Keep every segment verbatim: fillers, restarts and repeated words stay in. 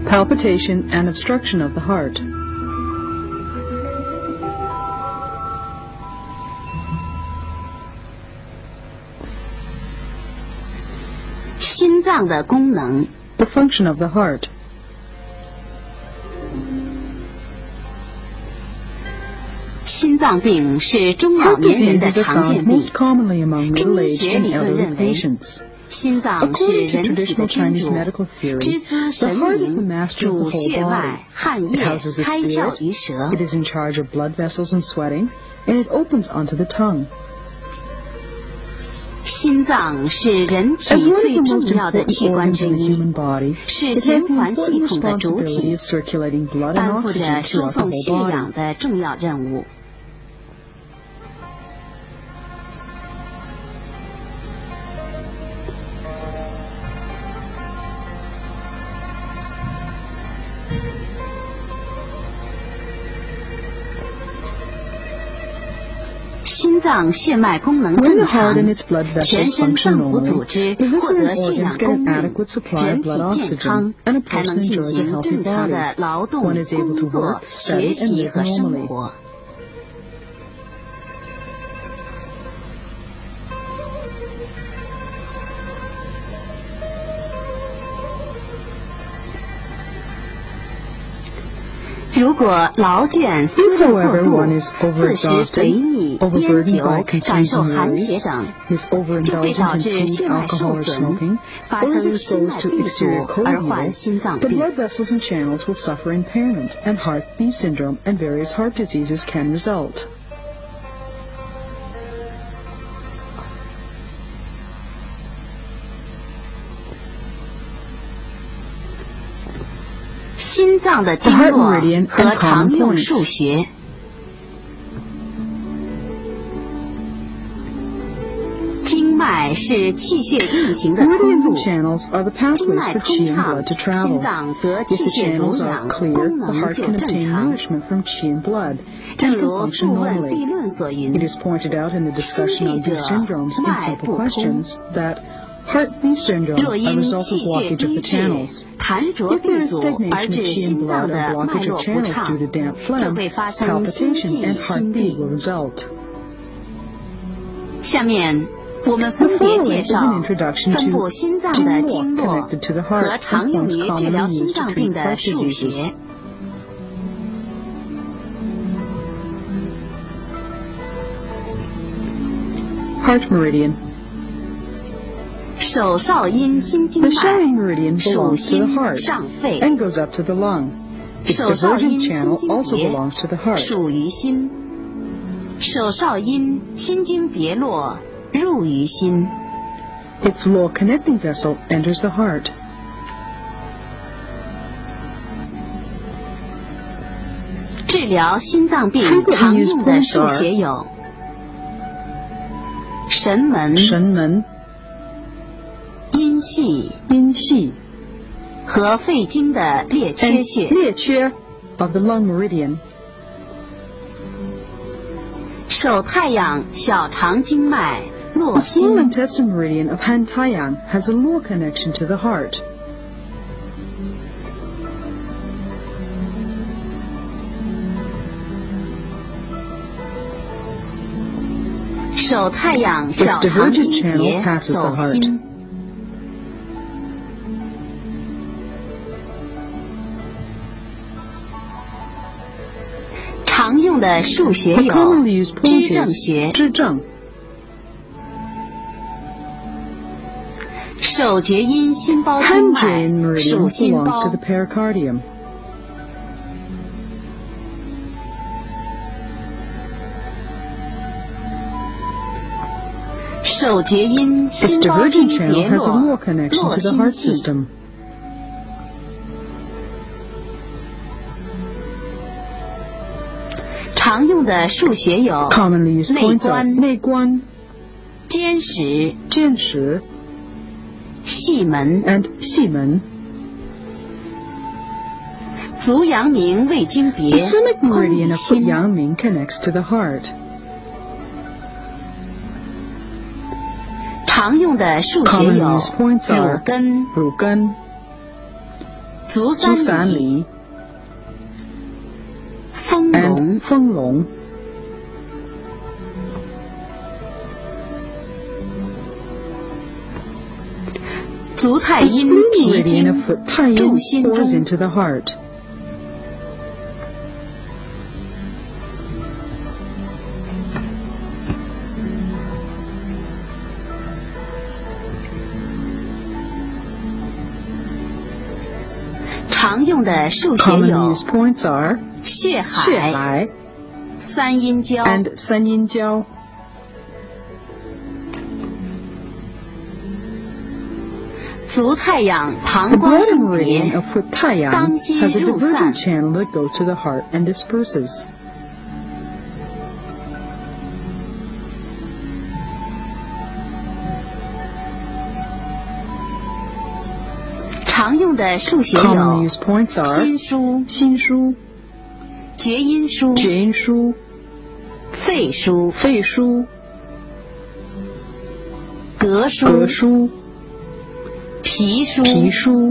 palpitation and obstruction of the heart. 心脏的功能 The function of the heart. 心脏病是中老 Heart 年人 disease 的 is 常 found 见病。 most commonly among 中医 middle-aged 学 and 理论 elderly 认为， patients. 心脏是 According to 人体的 traditional 支 Chinese 柱， medical 肢 theory, 思 the 神 heart is the 明， master of 主 the 血 whole 脉 body. 汗 It 液 houses the 开窍 spirit, 于舌 it is in charge of blood vessels and sweating, and it opens onto the tongue. 心脏是人体 As one of 最 the 重 most 要的 important 器官 organs 之 in the 一， human body, 是 it has 循 the 环系 important 统的主 responsibility 体， of circulating blood and 担负 oxygen 着输 throughout the 送 whole 血 body. 氧的重要任务。心脏血脉功能 When 正 the heart 常 and，its blood 全 vessels 身 function 脏腑组 normally, 织 the 获 visceral 得血 organs 氧 get 供 an 应， adequate supply 人 of 体 blood 健康 oxygen, and a 才 person 能进 enjoys a 行 healthy 正常 body. 的劳动、 One is able to 工作、 work, 学 study, and 习 live 和生 normally. 活。如果劳倦、思 If, 虑过 however, 度 one is、 自食肥 overexhausted, 腻、烟 overburdened 酒 by、 感受 consuming 寒邪 worries, 等， is 就会 overindulgent 导 in 致 food, 血脉受 alcohol, or 损， smoking, 发 or is 生心脉 exposed to 闭 exterior 阻 cold 而患 heater, 心脏 the 病。 blood vessels and channels will suffer impairment, and heart B syndrome and various heart diseases can result. 心脏的经 The heart 络 meridian 和 and 常 common 用 points. 数学。经脉是气血运行的通 Meridians 路 and，channels are the 经 pathways 脉 for 通 qi and 畅 blood to， 心 travel. 脏得 If 气 the 血濡 channels 养， are clear, 功 the 能 heart 就 can 正 obtain 常。 nourishment from qi and blood, 正 and can 如《 function 素问· normally. 必论》所云 It is pointed out in the discussion on 心 these 闭者， syndromes in 脉 simple 不通。 questions that heart B syndrome, 若 a 因 result 气 of 血 blockage of 瘀 the 滞、 channels. 痰浊 If there 闭 is 阻 stagnation 而 of 致 qi and 心 blood 脏 or 的脉 blockage 络 of 不 channels 畅 due to damp， 就 phlegm, 会发生心 palpitation 悸、 and 心 heart 病 B。will result. 下面我们 The 分别 following 介 is 绍 an introduction 分布 to 心脏的经络经络 connected to the heart 和常用 and 于 points 治疗 commonly 心 used to 脏 treat 病的 heart 数 diseases. 学。 Heart meridian. 手少阴心经 The shallow 脉 meridian 属 belongs to the 心 heart 上肺， and goes up to the lung. Its 手少阴 divergent 心 channel 经 also 别 belongs to the heart. 属于心。手少阴心经别络入于心。 Its law connecting vessel enters the heart. 治疗心脏病常用的数学有神门、 神门、 阴系阴系和肺经的列缺 and 穴。 列缺 of the lung meridian. 手太阳小肠经脉络 The small 心。 intestine meridian of Hantayang has a law connection to the heart. 手太阳 Its 小肠 divergent 经 channel 别 passes the 走 heart. 心。常用的数学 The 有 commonly used 支 point 正 is 学、 支正。 手厥阴心包经 Hand 脉 drain meridian 属心 belongs 包 to the。pericardium. 手厥阴 Its 心包经 divergent 别 channel has a 络 law connection 络 to the 心 heart 系。 system. 常用的数学有 Commonly used 内 points are 关、 内关、 间石、 间石细门、 and 细门。 足阳明胃经别 The stomach 通 meridian 于 of 心。 Yang connects to the heart. 常用的数学 Commonly 有 used points 乳 are 根、 乳根、 足足三里、 三里丰 and 隆、 丰隆。 足太 The 阴 spleen 脾 meridian 经 of foot 太注阴心 pours 中， into the heart. 常用的数学 Commonly 有 used points are 血血海、 海三阴交、 and 三阴交。 足太阳 The 膀胱 blood 正 meridian 别， of foot 太阳当心 has a 入散。 divergent channel that goes to the heart and disperses. 常用的数学 Commonly 有 used points are 心枢、 心枢、 厥阴枢、 厥阴枢、 肺腧、 肺腧、 膈腧、 膈腧、 脾腧、 脾腧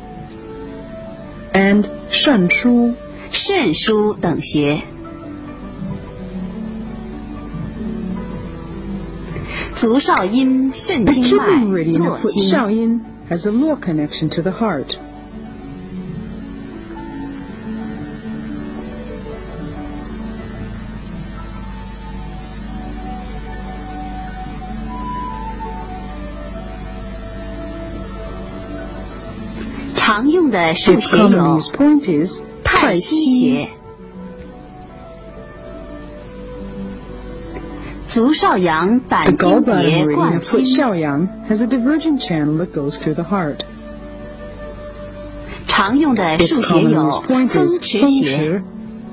and 肾腧。 肾腧等学。足少阴肾 The 经 kidney 脉 meridian 络 of foot 心， 少阴 has a law connection to the heart. 常用的数 Its 学 common 有 used point is 太溪穴。足少阳 The 胆经 gallbladder 别 meridian 贯 of foot 心， xiaoyang has a divergent channel that goes through the heart. 常用的 Its 数学 common 有 used point 风 is 池风穴。 池。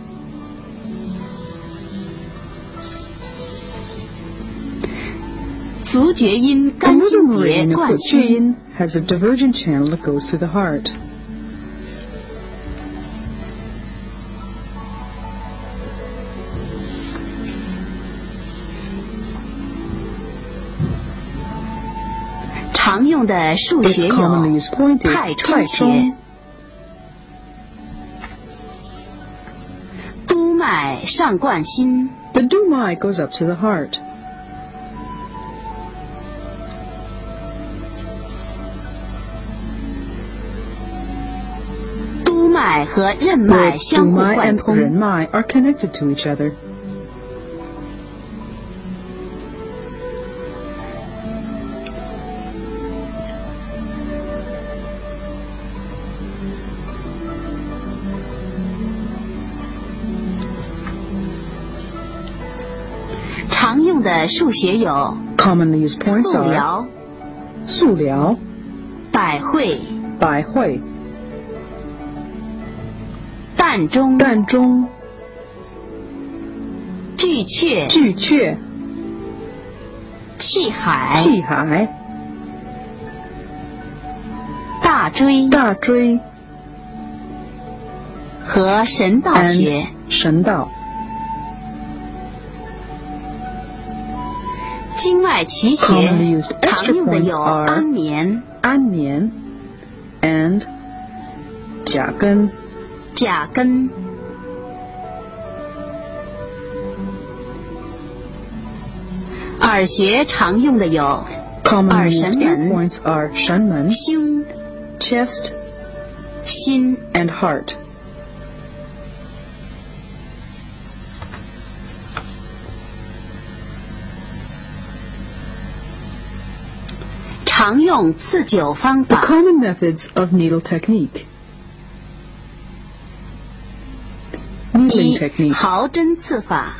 足厥阴 The 肝 middle 经别 meridian of 贯 foot 心， yin has a divergent channel that goes through the heart. 常用的数 Its 学有 commonly used point is 太冲太穴冲。。 督脉上贯心， The dumai goes up to the heart. 督脉和任脉 Both 相互 dumai 贯 and 通。 renmai are connected to each other. 常用的数学有 Commonly used points 素 are 疗、 素疗、 百会、 百会、 膻中、 膻中、 巨阙、 巨阙、 气海、 气海、 大椎大椎和神道 and 穴。 神道。 经脉奇穴 Commonly used 常 extra 用的 points 有 are 安眠、 安眠 and 甲根。 甲根。耳穴常用的有 Commonly 耳 used 神 ear 门、 points are 神门、 胸、 chest 心。 and heart. 常用刺灸方 The 法， common methods of needle technique. Needling 一 technique. 毫针刺法，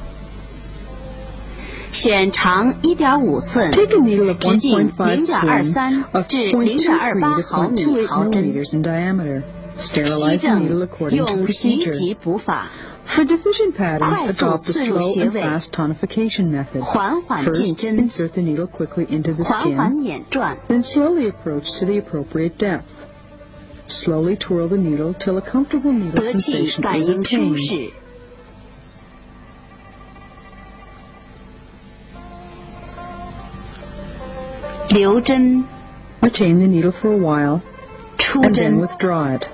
选长 一点五 寸， Take a needle of 直径 one point five 零点二 cm 三 of 至 zero 零 point 点 two 二 three 八 to 毫 zero point two 米 eight 毫针。 millimeters in diameter. 提 Sterilize the needle 正 according to 用徐 procedure. 急补法， For deficient patterns, 快速 adopt the 刺入 slow 穴 and 位， fast tonification method. 缓缓进 First, 针， insert the needle quickly into the 缓缓 skin, 捻转， then slowly approach to the appropriate depth. Slowly twirl the needle till a comfortable needle 得气 sensation 感 is 应舒 obtained. 适。留针， Retain the needle for a while. and then withdraw it.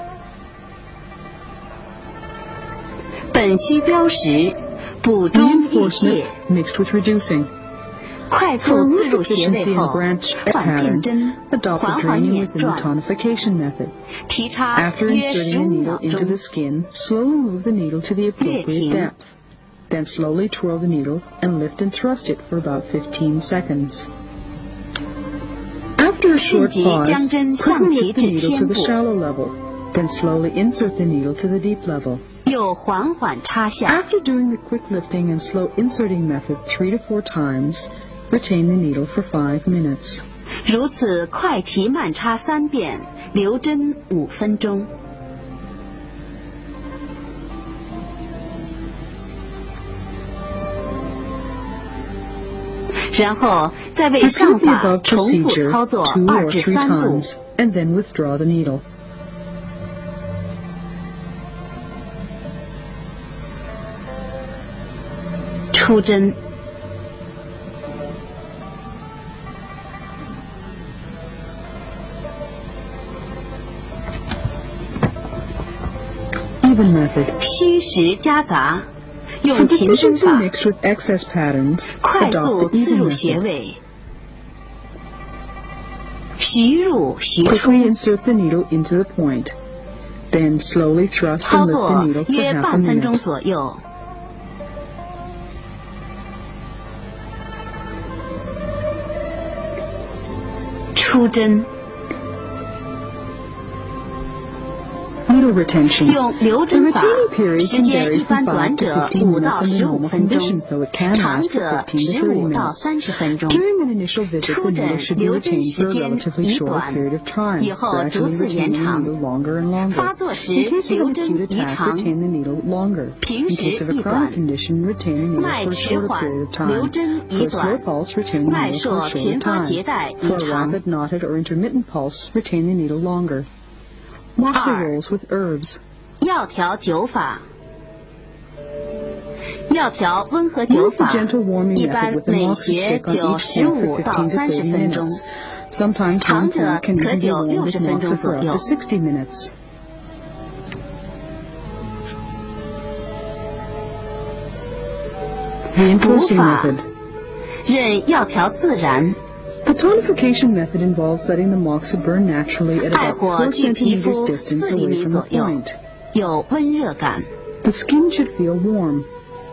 本需标识，补中益泻， mixed with reducing. 快速刺入穴位后，缓进针， adopt 缓 the 缓 draining 捻 within the 转， tonification method. 提插 After 约 inserting 十 the 五 needle 秒 into the 钟， skin, slowly move the needle to the appropriate 略停。 depth. Then slowly twirl the needle and lift and thrust it for about fifteen seconds. After a short 迅即 pause, 将针上 quickly 提 lift the 至 needle 天 to the 部， shallow level. Then slowly insert the needle to the deep level. 又缓缓插下。 After doing the quick lifting and slow inserting method three to four times, retain the needle for five minutes. 如此快提慢插三遍，留针五分钟。然后再为上 Repeat the 法 above 重复 procedure 操作 two 二 or 至 three 三步。 times, and then withdraw the needle. 出针， Even method. 虚实夹杂，用 For 停针 deficiency 法 mixed with excess patterns, 快 adopt 速 the 刺 even 入穴 method. 位，徐入徐出， Quickly insert the needle into the point. Then slowly thrust 操 and lift the 作 needle for 约 half a 半分钟 minute. 左右。出针， Needle retention. 用留 The 针法 retaining，period 时 can 间 vary 一般 from 短 five to 者 fifteen 五到 minutes 十 under 五 normal 分钟， conditions, though it can 长 last for 者 fifteen to 十 thirty 五到 minutes. 三十分钟。 During an initial visit, 出 the 诊 needle should be 留针 retained 时 for a 间 relatively 宜 short 短， period of time, 以后逐 gradually 次延 retaining the 长。 needle longer and longer. 发作时 In case 留 of an 针 acute 宜 attack, 长， retain the needle longer. 平 In 时 case of a 宜短 chronic， condition, retain the needle 脉 for a 迟 shorter 缓 period of 留 time. 针 For 宜 a slow 短， pulse, retain the 脉 needle 数 for a 频 shorter 发 time. 结带宜 For a 长。 rapid, knotted, or intermittent pulse, retain the needle longer. Moxa 二 rolls with herbs. 药调灸法，药调温和灸 Use the 法 gentle warming 一 method 般 with the 每 moxa 穴 stick on 灸 each 十 point 五 for 到 fifteen to 三十 thirty 分钟， minutes. Sometimes 长 one 者 point can 可 even be 灸 warmed 六 with 十分钟 moxa 左 for up 右 to。sixty minutes. 补 Reinforcing 法 method. 任药调自然， The tonification method involves letting the moxa burn naturally at 爱 about 火 four 距皮 centimeters 肤 distance 四厘 away 米 from the 左右， point. 有温热感。 The skin should feel warm.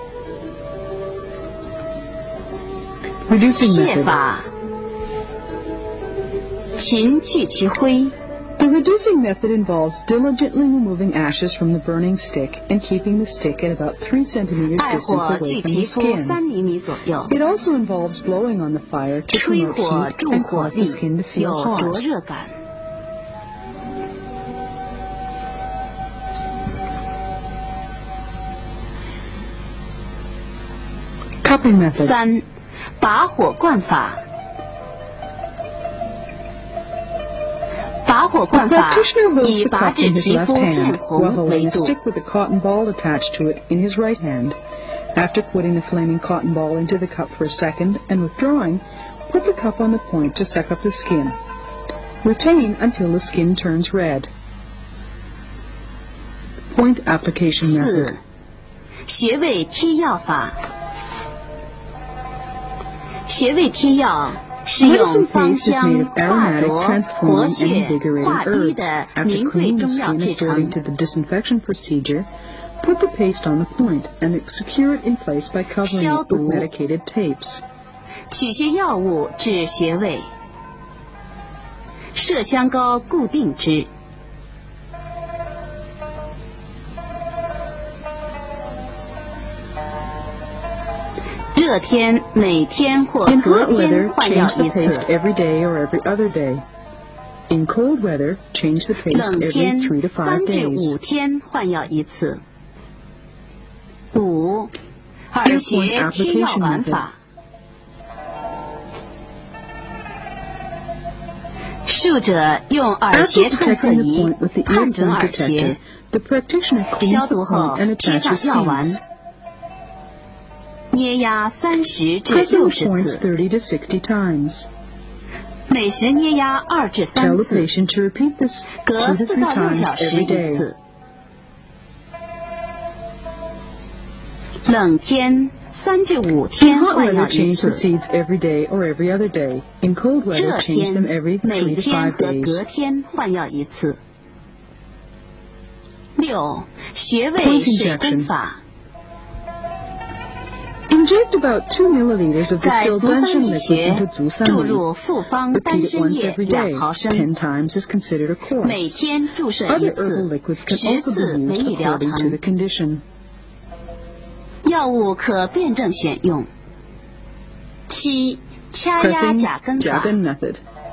Reducing 泻 method. 法，勤去其灰， The reducing method involves diligently removing ashes from the burning stick and keeping the stick at about three centimeters 爱 distance 火 away 距 from the 皮肤 skin. 三厘米左右， It also involves blowing on the fire to 吹 promote 火 heat 助 and 火 cause the 力， skin to feel 有灼 hot. 热感。 Cupping method. 三，拔火灌法。拔火 The 灌法 practitioner holds 以 the 拔 cup 至 in his 皮 left 肤见 hand while 红为 holding a 度， stick with a cotton ball attached to it in his right hand. After putting the flaming cotton ball into the cup for a second and withdrawing, put the cup on the point to suck up the skin. Retain until the skin turns red. Point application 四 method. 穴位贴药法。穴位贴药是用 Medicine 芳 paste is made 香、 of 化 aromatic, 浊、活 transforming, and 血、 invigorating 化瘀 herbs. 的 After 名贵 cleaning the 中药 skin 制 according 成。 to the disinfection procedure, put the paste on the point and secure it in place by covering it 消 with 毒 medicated tapes. 取些药物治穴位，麝香膏固定之。热天每天或 In 隔 hot 天 weather, 换药 change the 一 paste 次。 every day or every other day. In cold weather, change the paste 冷 every 天 three to 三 five 至 days. 五天换药一次。五，耳穴贴药丸法。术者用耳 After 穴探测 detecting the 仪 point with the 探准 ear 耳 point 穴 detector,，the practitioner 消 cleans the 毒后 point and 贴上 attaches 药丸， seeds. 捏压三十至 Press 六 the 十 points 次， thirty to sixty times. 每每时捏压二至三 Tell the 次， patient to repeat this 隔 two to 四 three 到六 times 小时 every 一 day. 次。冷天三至五 In 天 hot 换 weather, 药一 change the 次， seeds every day or every other day. In cold 热 weather, change 天 them every 每 three to 天 five 和 days. 隔天换药一次。六、穴位 Point 水针 injection. 法， Inject about two milliliters of 在 distilled 足三 danshun 里 liquid 穴 into 足三注里. 入复方丹 Repeat it 参 once 液 every 两 day. 毫升， Ten times is considered a 每 course. 天注射一 Other herbal 次， liquids can 十 also 次 be 为 used 一疗 according to the 程。 condition. 药物可辩证选用。七、掐压 Pressing 甲根法。 Jagan method.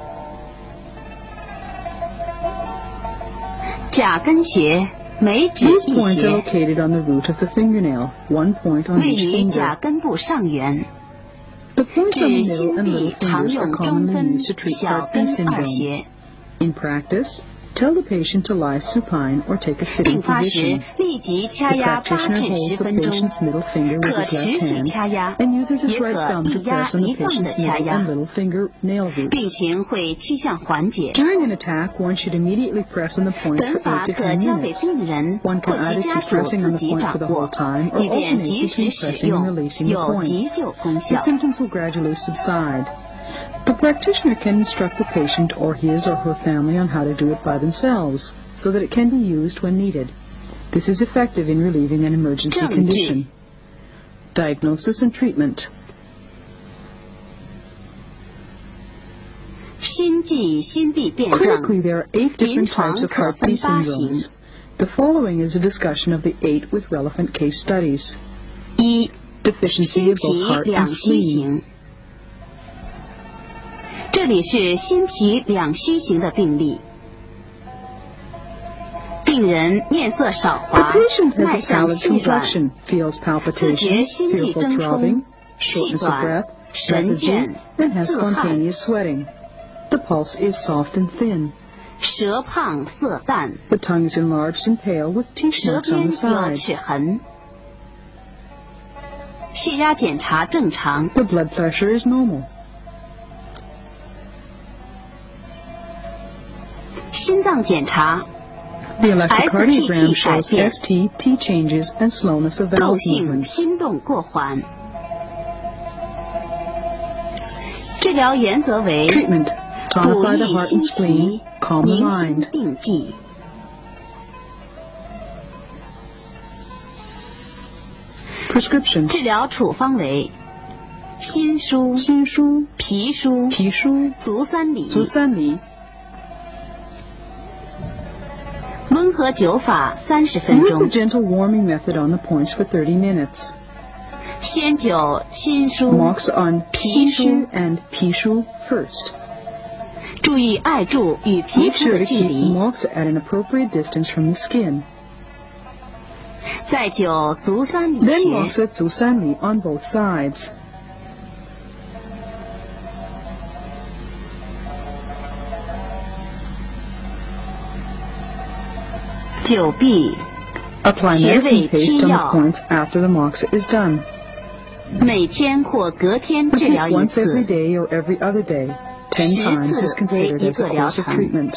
甲根穴每指 These 一 points are 穴， located on the root of the fingernail, one point on 位 each 于甲 finger. 根部上缘， The points on the 指 middle 心 and 臂 little 常 fingers are 用中 commonly 分、 used to treat 小 Part B 根二 syndrome. 穴。 In practice, tell the patient to lie supine or take a 病 sitting 发时 position. 立即 The 掐压八 practitioner 至 holds 十 the 分钟， patient's middle finger 可 with his 持 left 续 hand 掐压， and uses his 也 right 可 thumb 一 to 压 press on the 一放的 patient's 掐 middle 压， and little finger nail 病 roots. 情会趋向缓解。 During an attack, one should immediately press on the points 本 for 法 eight to 可 ten 交给 minutes. 病人 One 或 can 其 either 家 keep 属 pressing 自 on the 己 point 掌 for the whole 握， time 以 or 便 alternate 及时 between 使 pressing and 用， releasing the 有急 points. 救功 The 效。 symptoms will gradually subside. The practitioner can instruct the patient or his or her family on how to do it by themselves, so that it can be used when needed. This is effective in relieving an emergency 证据 condition. Diagnosis and treatment. 心悸、心臂辩证， Critically, there are eight 临 different 床 types of 可 Part B 分八型。 syndromes. The following is a discussion of the eight with relevant case studies. 一、 Deficiency 心 of both 脾 heart 两 and 虚 spleen. 型。这里是心脾两虚型的病例。病人面色少 The 华， patient 脉 has a 象 pallid 细软， complexion, feels 自觉 palpitations, 心悸 fearful 争 throbbing, 冲，气 shortness of 短， breath, 神倦 lethargy,，and has 自汗， spontaneous sweating. The pulse is soft and thin. 舌胖色淡， The tongue is enlarged and pale with teeth 舌 marks on 边 the 有 sides. 齿痕。血压检查正常， The blood pressure is normal. 心脏检查 The electrocardiogram S T T shows 改变 S T T changes and slowness of 窦 valve 性 movements. 心动过缓。治疗原则为 Treatment: 补 tonify the 益 heart 心 and spleen, 脾， calm the 宁心 mind. 定悸。 Prescription: 治疗处方为心腧、 心腧、 脾腧、 脾腧、 足三里。 足三里。 温和灸法三十分 Use the 钟， gentle warming method on the points for thirty minutes. 先灸心腧， Marks on 脾腧 Pishu and Pishu first. 注意艾柱与皮 Make 肤 sure 的 to 距 keep 离， marks at an appropriate distance from the skin. 再灸足三里 Then 穴， marks at Zusanli on both sides. 灸臂， Apply 穴位 medicine paste on 贴 the 药， points after the marks is done. 每天或隔天治 Repeat 疗一 once every 次， day or every other day. Ten 十 times 次 is considered 为一 as a 个疗 course of 程。 treatment.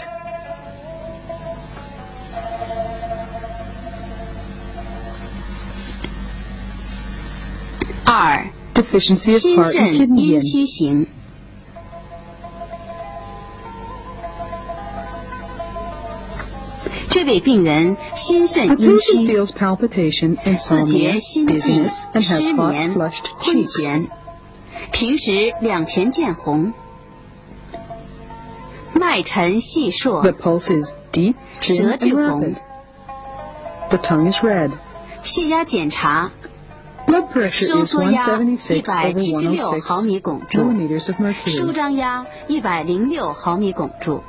二、 Deficiency of 心 heart and 肾 kidney 阴 yin. 虚型。这位病人心 The 肾阴 patient 虚， feels palpitation, 自觉 insomnia, 心悸、 dizziness, and has 失 hot, 眠、 flushed 昏 cheeks. 眩，平时两拳见红，脉沉细 The 硕， pulse is deep, 舌 thin, 质 and 红， rapid. The tongue is red. 血压检查 Blood pressure 收 is 缩压一 one seventy-six 百 over 七十六 one 毫 oh 米汞 six 柱， millimeters of 舒 mercury. 张压一百零六毫米汞柱。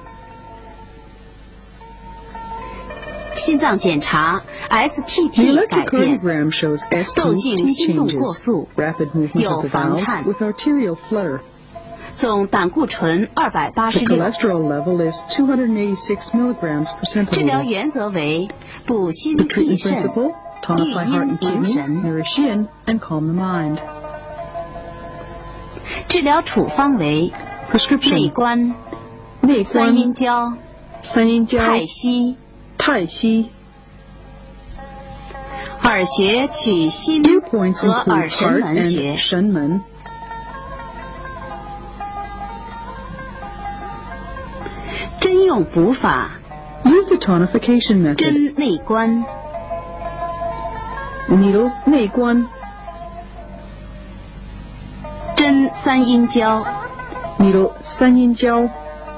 心脏检查 S T The T 改变， electrocardiogram shows 窦 S T 性 T 心动过 changes, 速， rapid movement 有 of the 房 valves 颤， with arterial flutter. 总胆固醇二百八 The 十六。 cholesterol level is two hundred eighty-six milligrams per 治疗 centiliter. 原则为补心 The 益 treatment 肾， principle: 育 tonify heart 阴 and 宁 kidney, 神。 nourish yin, and calm the mind. 治疗处方为 Prescription. 内观、 内三阴观、 交、 三阴交、 太息。 太息。 耳穴取心 Ear points 和 include 耳神 heart 门 and 穴。 神门。 针用补法， Use the tonification method. 针内观， Needle 内观。 针三阴交， Needle 三阴交。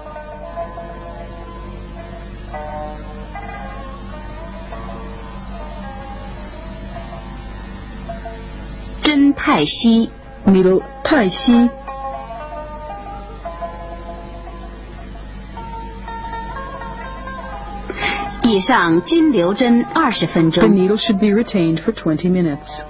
针太息。 Needle 太息。 以上均留针二十分 The 钟。 needle should be retained for twenty minutes.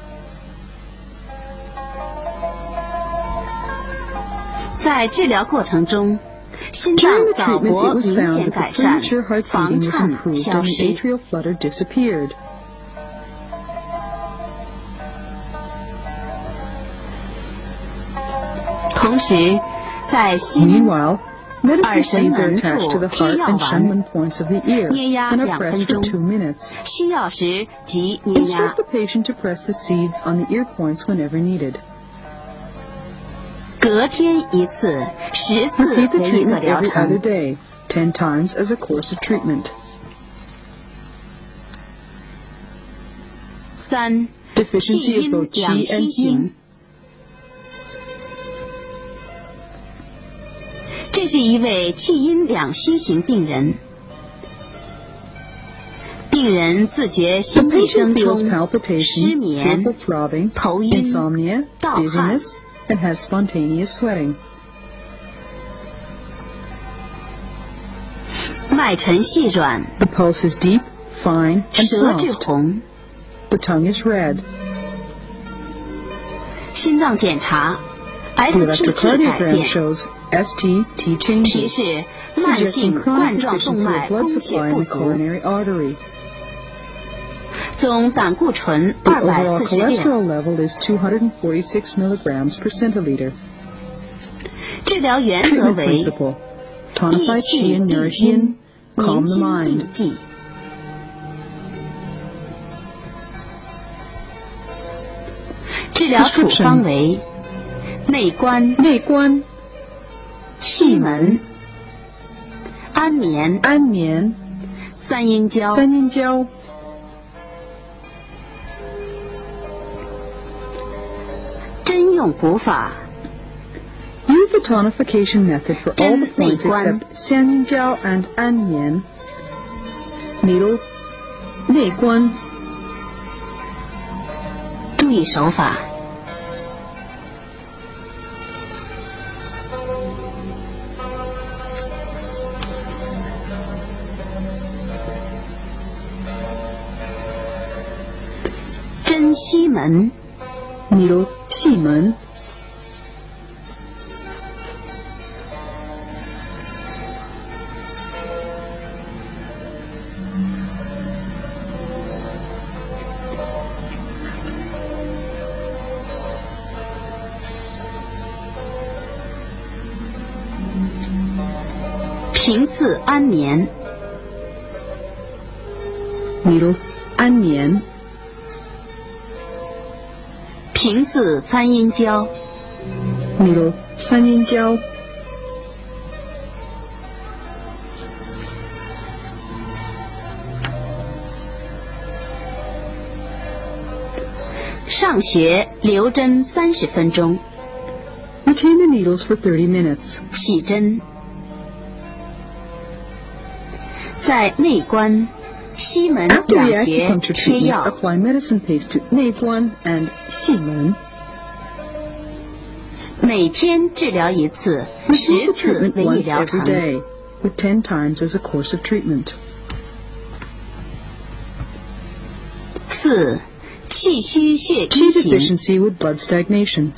在治疗过程中，心脏 During the 早 treatment, 搏 it was 明 found 显 that 改 the 善， premature heart 房 beating was 颤 improved 消 and the 失。 atrial flutter disappeared. 同时，在心 Meanwhile, medicine 耳神 seeds are 门 attached 处 to the 贴 heart 药 and 丸， shenmen points of the ear 捏压 and are 两 pressed 分 for 钟， two minutes. 需要时即捏压 Instruct。the patient to press the seeds on the ear points whenever needed. 隔天一次，十次 Repeat the 为一个 treatment 疗 every other 程。 day, ten times as a course of treatment. 三、气 Deficiency of 阴 both 两 qi 息 and 型 yin.， 这是一位气阴两息型病人。病人自觉 The 心悸 patient 争 feels 冲、失 palpitation, 眠、 fearful throbbing, 头晕、 insomnia, 盗汗。 dizziness, and has spontaneous sweating. 脉沉细软， The pulse is deep, fine, and 舌质 soft. 红。 The tongue is red. 心脏检查 The ，S T T 改 electrocardiogram 变， shows S T T 提 changes, 示慢 suggesting 性 chronic 冠状动 deficiency 脉 of blood 供血 supply in 不 the 足。 coronary artery. 总胆固醇 The 二百 overall 四十六。 cholesterol level is two hundred forty-six milligrams per centiliter. 治疗原则 Treatment 为 principle: 益 tonify 气 qi and 益 nourish 阴 yin, calm 宁 the 心 mind. 定悸。治疗处方为内观、 内观、 细门、安眠、 安眠、 三阴交。 三阴交。 针用补法， Use the tonification method for all the 针内 points 观 except 三阴交 and 安眠。Needle 内观。 注意手法。针西门， Needle 细门。 平次安眠， Needle 安眠。 平次三阴交， Needle 三阴交。 上穴留针三十分钟， Retain the needles for thirty minutes. 起针。在内关、西门 After the 两穴 acupuncture 贴 treatment, 药， apply medicine paste to 内关 and 细门。 每天治疗一次， Repeat 十 the 次 treatment 为一 once 疗 every 程。 day, with ten times as a course of treatment. 四、气虚血 Qi 瘀型。 deficiency with blood stagnation.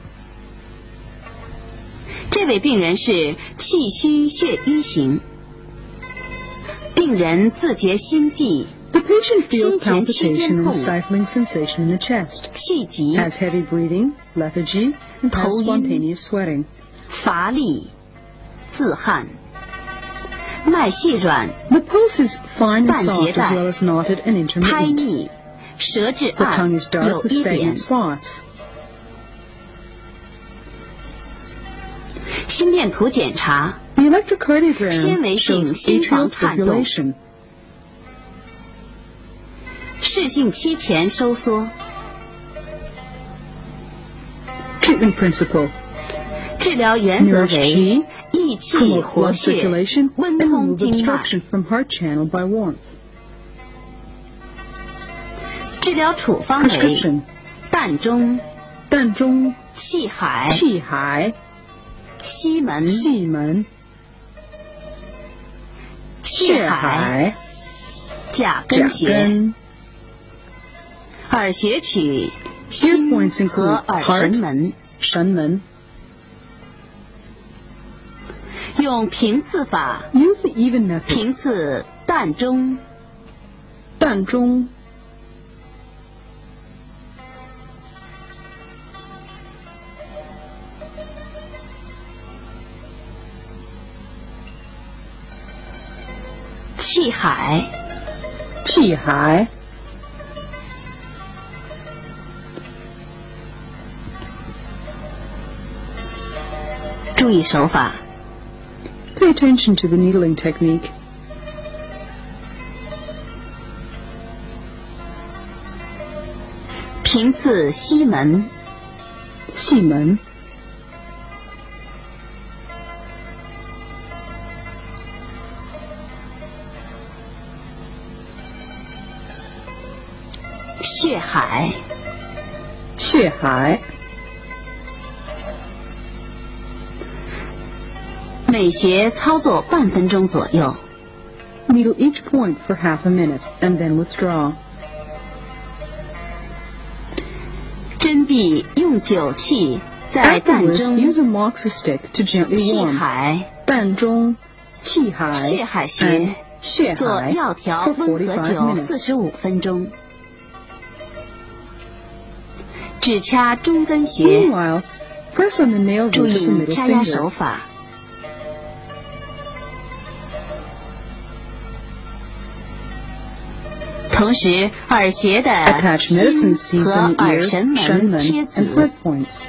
这位病人是气虚血瘀型，病人自觉心悸、 The patient feels 心前区间 palpitation and 痛、 stifling sensation in the chest, 气急、 has heavy breathing, lethargy, and has 头晕、 spontaneous sweating. 乏力、 自汗。脉细软， The pulse is fine and 半 soft 截带 as well as knotted and 胎 intermittent. 腻，舌质 The tongue 暗， is dark 有 with 一点 stagnant。spots. 心电图检查， The electrocardiogram 纤维性 shows 心 atrial 房颤动， fibrillation. 室性期前收缩。 Treatment principle: 治疗原则 nourish 为 qi, 益气 promote 活 blood 血， circulation, 温 and 通 remove 经脉。 obstruction from heart channel by warmth. 治疗处方为 Prescription: 膻中、 膻中、 气海、 气海、 西门、 气门、血血海、 海、 甲甲根穴。 根。 耳穴取 Ear 心 points 和 include 耳神门， 神门。 用平次法 Use the even method. 平次膻中、 膻中、 气海。 气海。 注意手法， Pay attention to the needling technique. 平次西门， 气门。 血海。 血海。 每穴操作半分钟左右。 Needle each point for half a minute and then withdraw. 针臂用酒气在膻 Afterwards, 中、 use a moxa stick to gently 气 warm 海、 膻中、气海、 血海 and 穴血做海药调 for 温和 forty-five 酒四 minutes. 十五分钟。指掐中根穴， Meanwhile, press on the nail 注 root of the 意 middle 掐压手 finger. 法。同时，耳穴的 Attach medicine 心 seeds 和 on the 耳 ear, 神门 shen 贴 and 子， heart points.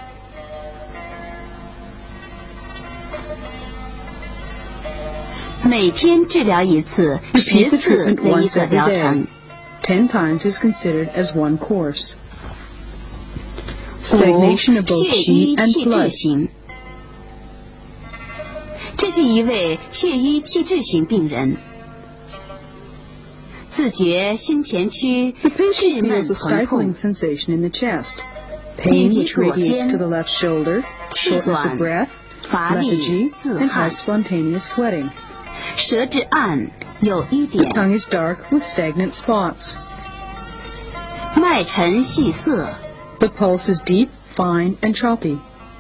每天治疗一次， Repeat 十 the 次 treatment 为一 once 个 every 疗 day. 程。 Ten times is considered as one course. 五、 Stagnation of both 血 qi 瘀 and 气滞 blood. 型。这是一位血瘀气滞型病人，自觉心前区 The 滞 patient 闷 feels a 疼痛 stifling，sensation in the chest, 面 pain 积 which 左 radiates 肩 to the left shoulder, 气 shortness 短 of breath, 乏力 lethargy, 自 and 汗 high spontaneous sweating. 舌质暗，有瘀 The 点， tongue is dark with stagnant spots. 脉沉细涩， The pulse is deep, fine, and choppy.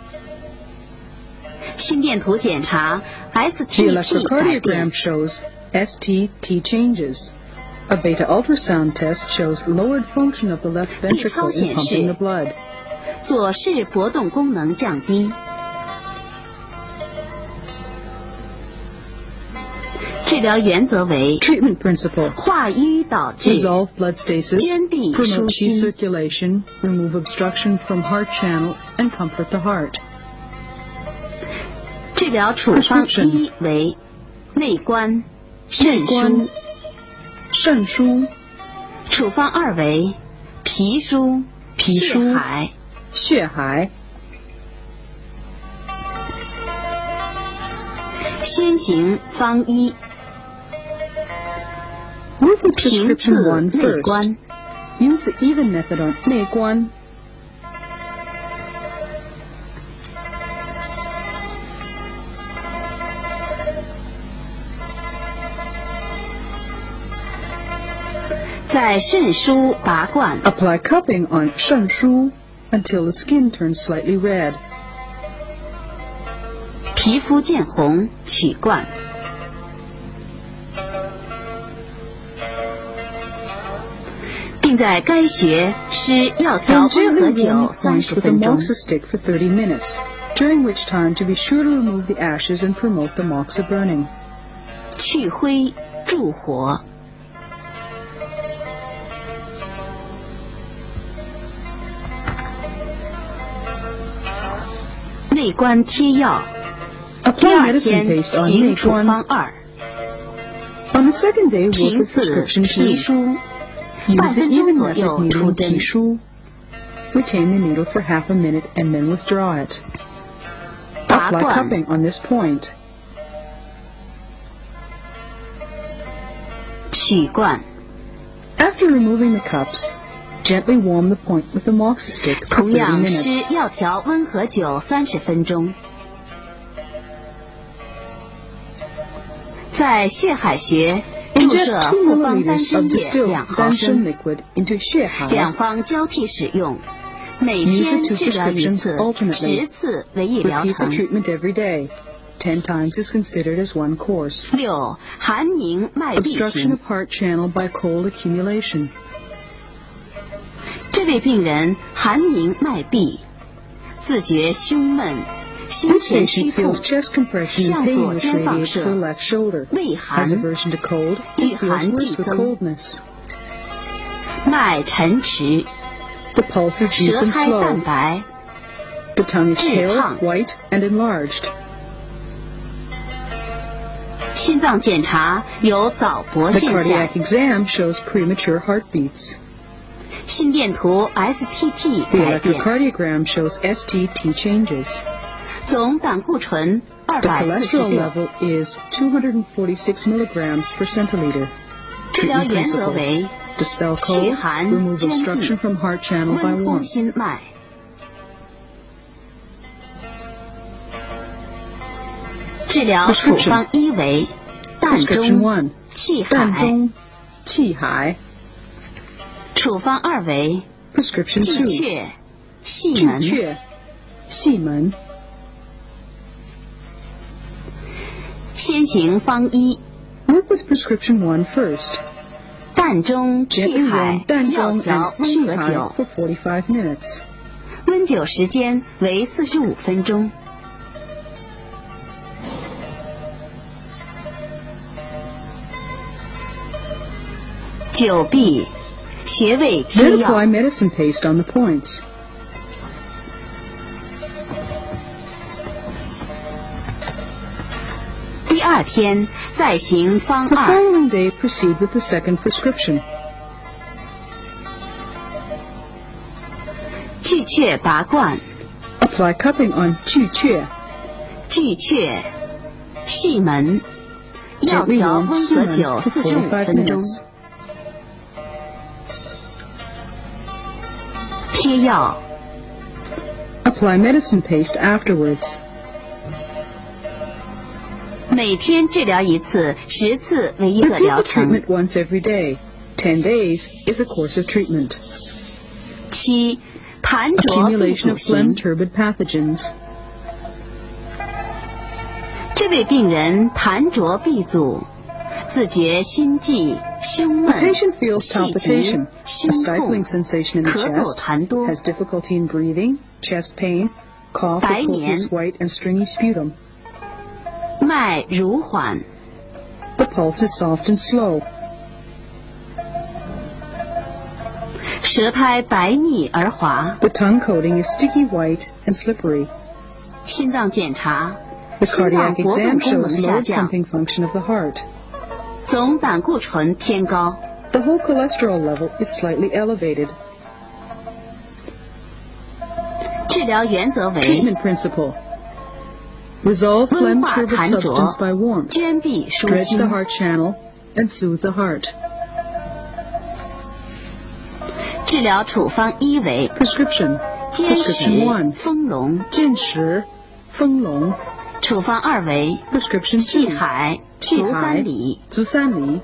心电图检查 S The T T 改 electrocardiogram 变， shows S T T changes. A beta ultrasound test shows lowered function of the left ventricle in pumping the blood. 左室搏动功能降低。治疗原则为 Treatment principle: 化瘀导致 resolve blood stasis, 坚壁 promote 舒 qi 心， circulation, remove obstruction from heart channel, and comfort the heart. 治疗处方 Prescription 一为内关、肾内关腧； 肾腧、 处方二为脾腧、 脾腧血海。 血海。 先行方一， Move with 平 prescription 次 one 内 first. 关， Use the even method on 内关。 在肾腧拔罐， Apply cupping on 肾腧 until the skin turns slightly red. 皮肤见红，取罐。并在该穴施药调 And 温和 gently warm 酒 the 三 points 十 with a 分钟。 moxa stick for thirty minutes. during which time to be sure to remove the ashes and promote the marks of burning. 去灰助火。内关贴药。第 Apply 二 medicine 天 paste on 行处 May 方 one. 二。 On the second day, 凭 work with 子 prescription 提 two. 书， Use 半 the 分钟 even 左 method 右 needle 出 and 针。 tissue. Retain the needle for half a minute and then withdraw it. 拔 Apply 罐。 cupping on this point. 取罐。 After removing the cups, gently warm the point with the moxa stick for 同 thirty 样 minutes. 施药调温和酒三十分钟。在血海穴注射 Inject two 复方丹 milliliters 参 of 液 distilled 两毫 danzhen 升， liquid into 血海. 两方交替使用，每 Use 天 the two 治疗一 prescriptions 次， alternately. 十次为一疗 Repeat the 程。 treatment every day. Ten times is considered as one course. 六、寒凝脉闭 Obstruction 型 of。heart channel by cold accumulation. 这位病人寒凝脉闭，自觉胸闷，心 This 前屈 patient 痛， feels chest compression 向 and pain 左 which 肩放 radiates to the 射， left shoulder. 畏 Has 寒， aversion to cold 遇 and feels 寒 worse 俱 with 增， coldness. 脉沉迟， The pulse is deep 舌 and 苔淡 slow. 白， The tongue is 致 pale, 胖。 white, and enlarged. 心脏检查有早搏 The 现象， cardiac exam shows premature heartbeats. 心电图 S T T The 改变， electrocardiogram shows S T T changes. 总胆固醇二 The 百四十 cholesterol 六。 level is two hundred forty-six milligrams per centiliter. 治疗 Treatment 原则 principle: 为 dispel 祛 cold, 寒 remove 捐 obstruction 地， from heart channel by 温通 warmth. 心脉。治疗处方一为膻 Prescription 中 one. 气膻海， 中气海. 处方二为 Prescription 巨 two. 阙、细巨门。 阙细门. 先行方一， Work with prescription one first. 膻中 Gently 气海 warm 膻药中调 and 温气海和酒， for forty-five minutes. 温酒时间为四十五分钟。久闭，穴位 Then 贴药。 apply medicine paste on the points. 第二天再行方 The 二， following day, proceed with the second prescription. 巨阙拔罐， Apply cupping on 巨阙. 巨阙，细门，药 Gently 调 warm 温细门和酒 for 四十五 forty-five 分钟。 minutes. 贴药， Apply medicine paste afterwards. 每天治疗一次，十次为一个 Repeat 疗 the 程。 treatment once every day. Ten days is a course of treatment. 七、痰浊闭 Accumulation 阻 of phlegm 型。 turbid pathogens. 这位病人痰浊闭阻，自觉心悸、胸 The 闷、 patient feels 气急 palpitation, a、 胸痛 stifling、sensation in the 咳嗽 chest, 痰多、 has difficulty in breathing, chest pain, cough with 白黏 copious white and stringy sputum. 脉如缓， The pulse is soft and slow. 舌苔白腻而滑。 The tongue coating is sticky white and slippery. 心脏检查， The 心脏 cardiac 搏动 exam 功能 shows 下 low 降， pumping function of the heart. 总胆固醇偏高。 The whole cholesterol level is slightly elevated. 治疗原则为 Treatment principle: resolve 温 phlegm 化 turbid 痰浊 substance by warmth. 捐闭舒 Dredge 心 the。heart channel and soothe the heart. 治疗处方一为 Prescription: 坚 Prescription 实 one. 丰隆， 见识丰隆. 处方二为 Prescription 气 two. 海足气海三里。 足三里.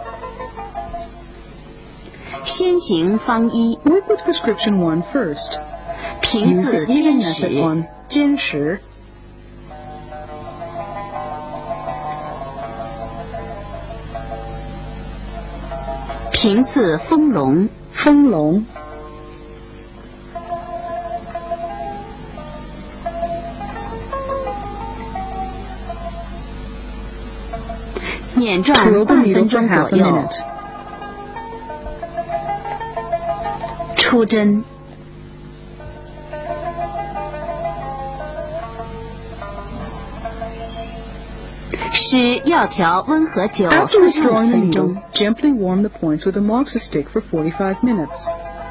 先行方一， Work with prescription one first. 凭 Use 自 the 坚 eating 实， method on 坚实. 凭自丰隆， 丰隆. 捻转 Twirl the 半 needle 分 for 钟 half 左 a 右。 minute. 出针。使药条温和酒 After 四十五 withdrawing the 分钟 needle,。gently warm the points with a moxa stick for forty-five minutes.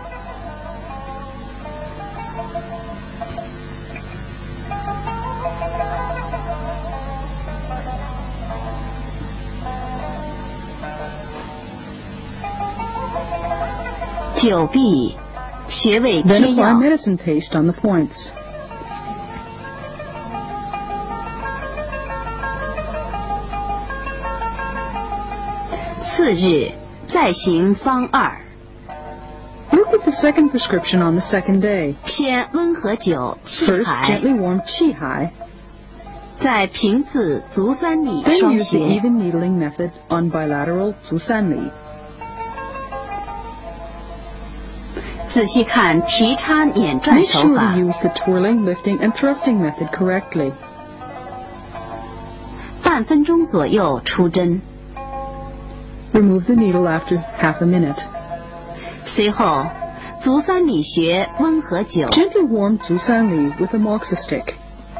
久闭，穴位 Then 贴 apply 药。 medicine paste on the points. 次日再行方二， Repeat the second prescription on the second day. 先温和酒气 First, 海， gently warm qi hai, 再平字足三里 then 双 use the 穴。 even needling method on bilateral zusanli. 仔细看提插捻转 Make 手 sure 法 to， use the twirling, lifting, and thrusting method correctly. 半分钟左右出针。 Remove the needle after half a minute. 随后足三里穴温和酒， Gently warm zusanli with a moxa stick.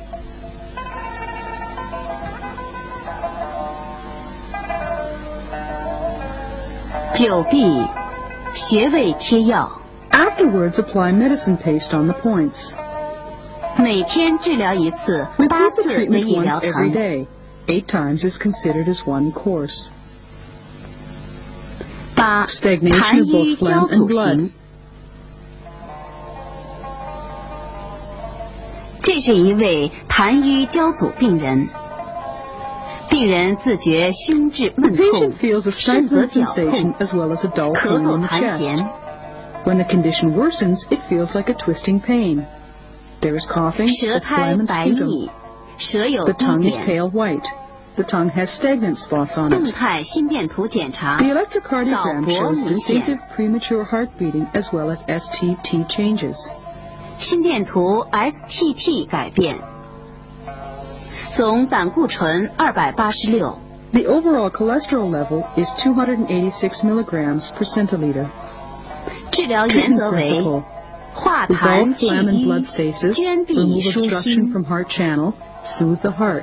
久闭，穴位贴药。 Afterwards, apply medicine paste on the points. 每天治疗一次，八 Repeat the 次为 treatment 一疗 once every 程。 day. Eight times is considered as one course. 八 Stagnation 痰 of 瘀 both 胶 phlegm and 组 blood. 型。这是一位痰瘀胶组病人，病人自觉胸质 The 闷痛 patient，feels a 身则 stifling 绞 sensation 痛， as well as a dull 咳 pain 嗽 in the 痰 chest. 涎， When the condition worsens, it feels like a twisting pain. There is coughing, 舌 with 苔 phlegm and 白 sputum. 腻，舌有 The 滴 tongue is 点。 pale white. The tongue has stagnant spots on 动 it. 态心电图检查 The electrocardiogram 早搏 shows 明显， distinctive premature heart beating as well as S T T changes. 心电图 S T T 改变，总胆固醇二百八十六， The overall cholesterol level is two hundred eighty-six milligrams per centiliter. 治疗原 Treatment 则为 principle: 化 resolve 痰去 phlegm and 瘀 blood，stasis, 捐臂 remove 舒 obstruction 心。 from heart channel, soothe the heart.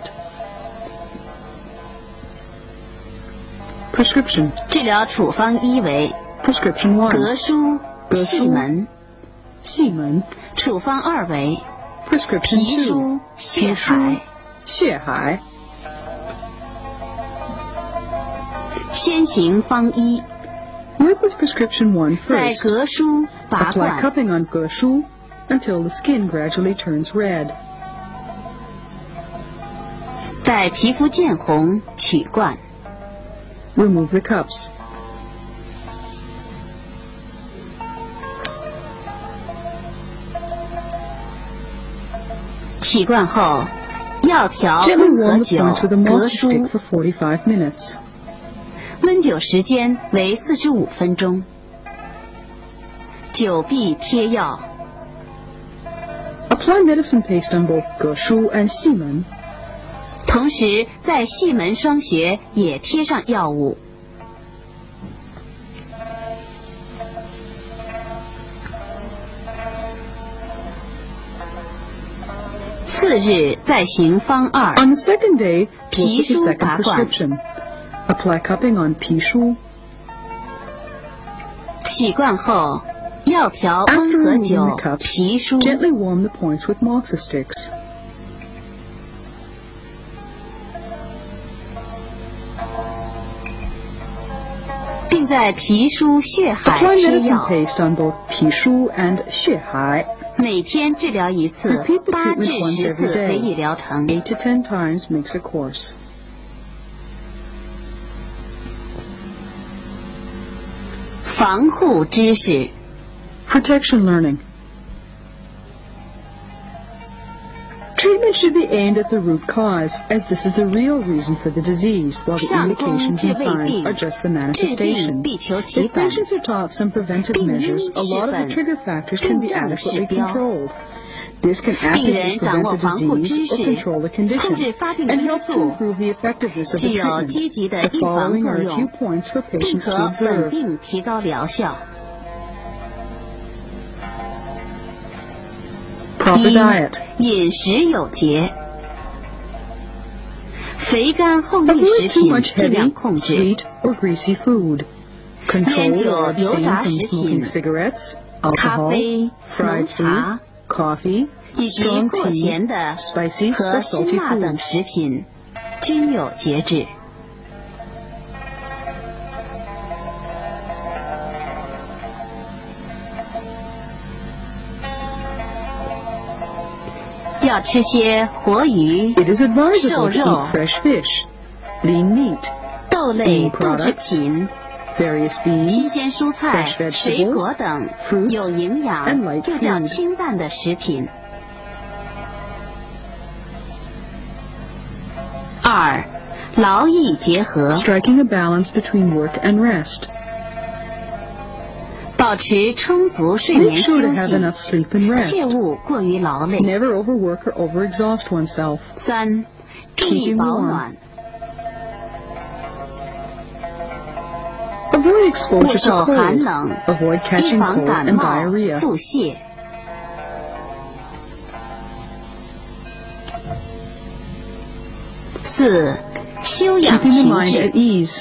Prescription: 治疗处方一为 Prescription one, 膈腧、 膈腧气门； 细门。 处方二为 Prescription 皮 two, 腧、血皮海腧。血海。 先行方一， Work with prescription one 在 first. 膈腧拔 Apply 罐， cupping on 膈腧 until the skin gradually turns red. 在皮肤见红取罐。 Remove the cups. 起罐后，药条 Gently 温和 warm the 酒 points with a 膈 moxa stick 腧， for forty-five minutes. 温酒时间为四十五分钟。久闭贴药， Apply medicine paste on both 膈腧 and 细门. 同时在细门双穴也贴上药物。次日再行方二， On the second day, work 皮 with the 腧 second 拔罐， prescription. Apply cupping on 皮腧. 起罐后，药条温 After 和 removing 酒 the cups, 皮腧， gently warm the points with moxa sticks. 并在皮腧血海 Apply 贴 medicine 药。 paste on both 皮腧 and 血海. 每天治疗一次 Repeat，the 八 treatment 至 once 十 every 次 day. 为一疗程。 Eight to ten times makes a course. 防护知识， Protection learning. Treatment should be aimed at the root cause, as this is the real reason for the disease, while the 上攻 indications 治 and 未 signs 病 are，just the 治病 manifestation. 必求其 If 本。 patients are taught some preventive 病因 measures, a 是 lot of 本， the trigger factors can 病 be 症治 adequately 标。 controlled. This can 病人 actively 掌握 prevent the 防护 disease 知 or 识， control the 控 condition, 制发病 and 因 helps to 素， improve the effectiveness of 具 the 有积 treatment. 极的 The 预防 following 作 are a few 用， points for 并 patients to 可稳 observe. 定提高疗效。 Proper 一、 diet. 饮食有节，肥甘厚腻 Avoid 食 too 品 much 尽量 heavy, 控制， sweet, or greasy food. Control 烟酒、 or 油 abstain 炸 from 食品、 smoking cigarettes, 咖 alcohol, 啡、浓 fried 茶 food, coffee, 以及 strong 过咸 tea, 的 spicy 和 or 辛 salty 辣等 foods. 食品均有节制。 要吃些活鱼、 It is advisable 瘦 to 肉、 eat fresh fish, lean meat, 豆类、 Bean 豆制 products, 品、 various 新 beans, 鲜蔬菜、 fresh 水果 vegetables, 等 fruits, 有营养 and light 又较 food. 清淡的食品。二、劳逸结合， striking a balance between work and rest. 保持充足睡 Make 眠 sure to 休 have 息， enough sleep and 切 rest. 勿过于劳累。 Never overwork or overexhaust oneself. 三、注意 Keeping 保 warm. 暖， Avoid 勿 exposure 受 to 寒 cold. 冷， Avoid 预 catching 防 cold 感 and 冒、 diarrhea. 腹泻。四、修养 Keeping the 情 mind 志， at ease.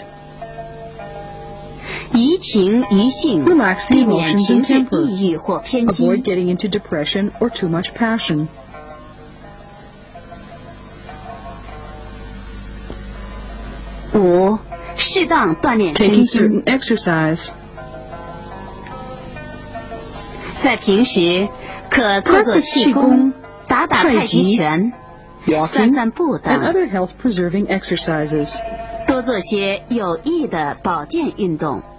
怡情怡性， Relax the 避免 emotions 情 and 志 temper. 抑郁或偏 Avoid 激。 getting into depression or too much passion. 五、适当锻炼身 Taking 心， certain exercise. 在平时可做做 Practice 气气功功、 打打太极拳、散 Walking 散步 and 等， other health-preserving exercises. 多做些有益的保健运动。